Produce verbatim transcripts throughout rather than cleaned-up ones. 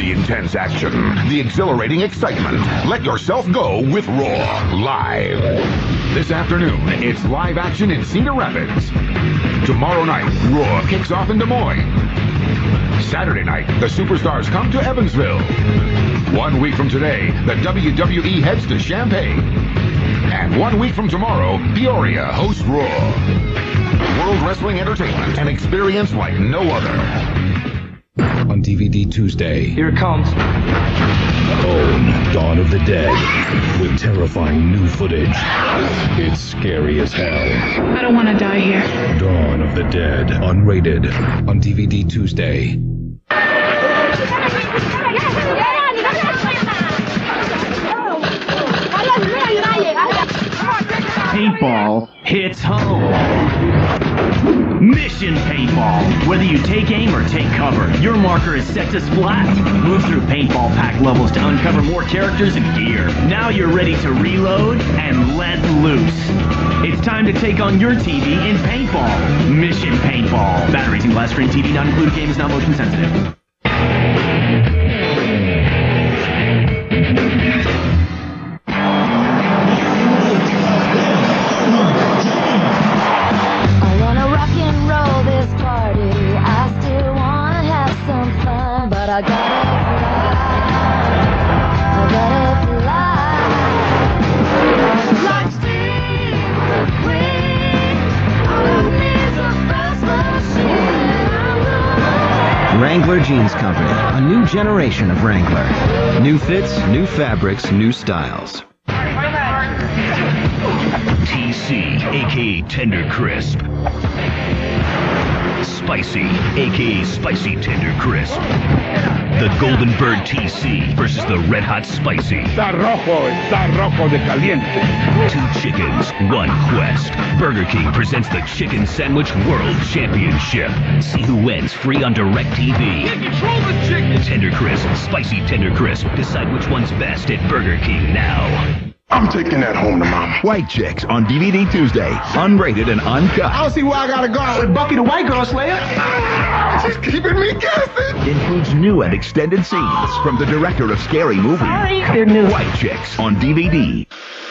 The intense action, the exhilarating excitement. Let yourself go with Raw live. This afternoon, it's live action in Cedar Rapids. Tomorrow night, Raw kicks off in Des Moines. Saturday night, the superstars come to Evansville. One week from today, the W W E heads to Champaign. And one week from tomorrow, Peoria hosts Raw. World Wrestling Entertainment, an experience like no other. On D V D Tuesday. Here it comes. Own Dawn of the Dead with terrifying new footage. It's scary as hell. I don't want to die here. Dawn of the Dead, unrated, on D V D Tuesday. Paintball hits home. Mission Paintball. Whether you take aim or take cover, your marker is set to splat. Move through paintball pack levels to uncover more characters and gear. Now you're ready to reload and let loose. It's time to take on your T V in paintball. Mission Paintball. Batteries and glass screen T V not included. Game is not motion sensitive. I gotta fly, I gotta fly. Like steam, wind, all of me's a fast machine. Wrangler Jeans Company, a new generation of Wrangler. New fits, new fabrics, new styles. T C, aka Tender Crisp. Spicy, aka Spicy Tender Crisp. The Golden Bird T C versus the Red Hot Spicy. Está rojo, está rojo de caliente. Two chickens, one quest. Burger King presents the Chicken Sandwich World Championship. See who wins free on DirecTV. Get control the chicken. Tender Crisp, Spicy Tender Crisp. Decide which one's best at Burger King now. I'm taking that home to Mama. White Chicks on D V D Tuesday. Unrated and uncut. I don't see where I gotta go. With Bucky the White Girl Slayer. She's keeping me guessing. Includes new and extended scenes from the director of Scary Movie. Sorry, they're new. White Chicks on D V D.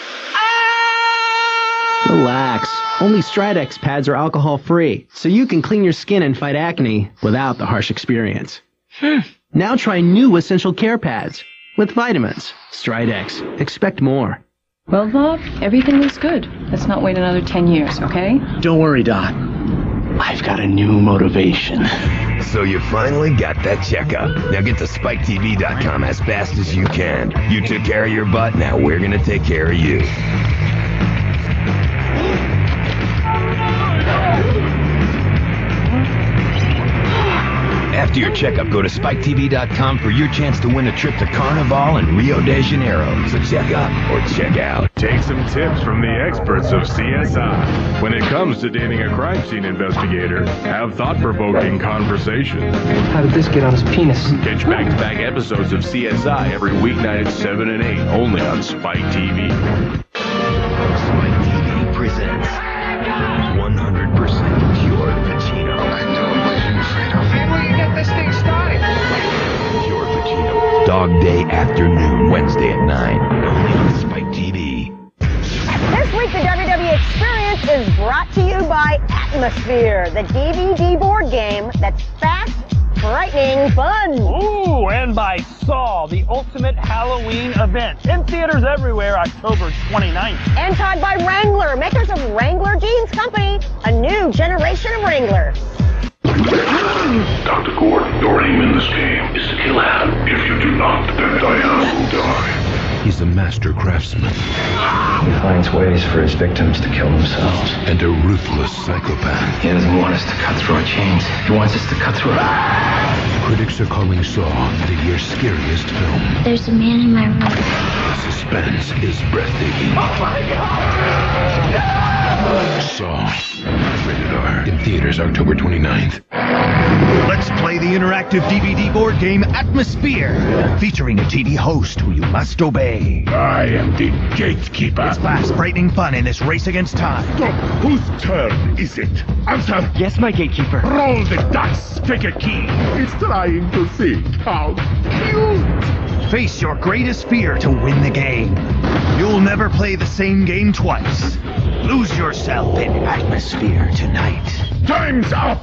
Relax. Only Stridex pads are alcohol-free, so you can clean your skin and fight acne without the harsh experience. Hmm. Now try new Essential Care pads with vitamins. Stridex. Expect more. Well, Bob, everything looks good. Let's not wait another ten years, okay? Don't worry, Doc. I've got a new motivation. So you finally got that checkup. Now get to Spike T V dot com as fast as you can. You took care of your butt, now we're gonna take care of you. After your checkup, go to Spike T V dot com for your chance to win a trip to Carnival and Rio de Janeiro. So check up or check out. Take some tips from the experts of C S I. When it comes to dating a crime scene investigator, have thought-provoking conversations. How did this get on his penis? Catch back-to-back episodes of C S I every weeknight at seven and eight, only on Spike T V. Spike T V presents one hundred percent Pure Pacino. I know what you're afraid of. Hey, will you get this thing started? Pure Pacino. Dog Day Afternoon, Wednesday at nine, only on Spike T V. This week, the W W E Experience is brought to you by Atmosphere, the D V D board game that's fast, frightening fun. Ooh, and by Saw, the ultimate Halloween event. In theaters everywhere, October twenty-ninth. And tied by Wrangler, makers of Wrangler Jeans Company, a new generation of Wranglers. Doctor Gordon, your aim in this game is to kill Adam. If you do not, then Diana will die. He's a master craftsman. He finds ways for his victims to kill themselves. And a ruthless psychopath. He doesn't want us to cut through our chains. He wants us to cut through our... Critics are calling Saw the year's scariest film. There's a man in my room. The suspense is breathtaking. Oh my God! No! Saw. Rated R. In theaters October twenty-ninth. Let's play the interactive D V D board game Atmosphere, featuring a T V host who you must obey. I am the gatekeeper. It's fast, frightening fun in this race against time. Stop. Whose turn is it? Answer. Yes, my gatekeeper. Roll the dice. Take a key. It's trying to think. How cute. Face your greatest fear to win the game. You'll never play the same game twice. Lose yourself in Atmosphere tonight. Time's up.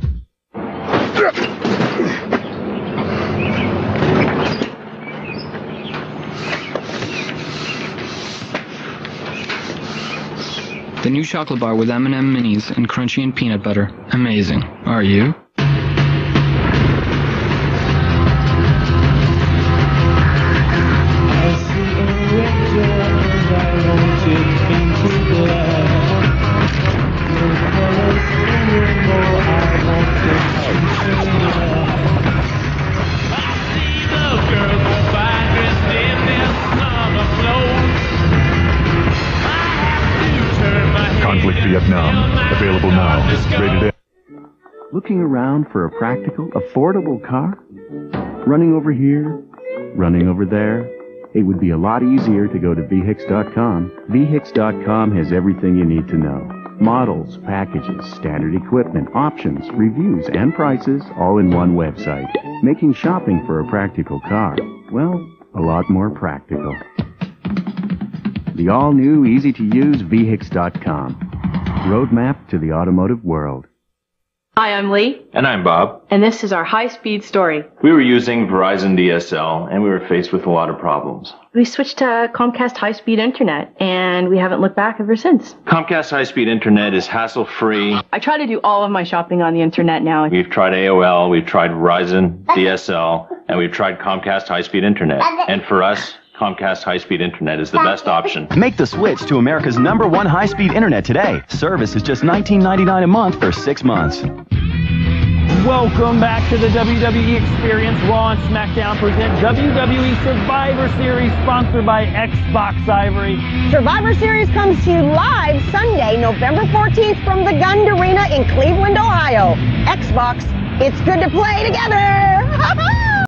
The new chocolate bar with M and M minis and crunchy and peanut butter. Amazing. Are you? Conflict Vietnam. Available now. Rated M. Looking around for a practical, affordable car? Running over here, running over there? It would be a lot easier to go to V Hix dot com. V Hix dot com has everything you need to know. Models, packages, standard equipment, options, reviews, and prices all in one website. Making shopping for a practical car, well, a lot more practical. The all-new, easy-to-use V Hix dot com. Roadmap to the automotive world. Hi, I'm Lee. And I'm Bob. And this is our high-speed story. We were using Verizon D S L, and we were faced with a lot of problems. We switched to Comcast high-speed internet, and we haven't looked back ever since. Comcast high-speed internet is hassle-free. I try to do all of my shopping on the internet now. We've tried A O L, we've tried Verizon D S L, and we've tried Comcast high-speed internet. And for us, Comcast high-speed internet is the best option. Make the switch to America's number one high-speed internet today. Service is just nineteen ninety-nine a month for six months. Welcome back to the W W E Experience. Raw and SmackDown present W W E Survivor Series, sponsored by Xbox Ivory. Survivor Series comes to you live Sunday, November fourteenth from the Gund Arena in Cleveland, Ohio. Xbox, it's good to play together.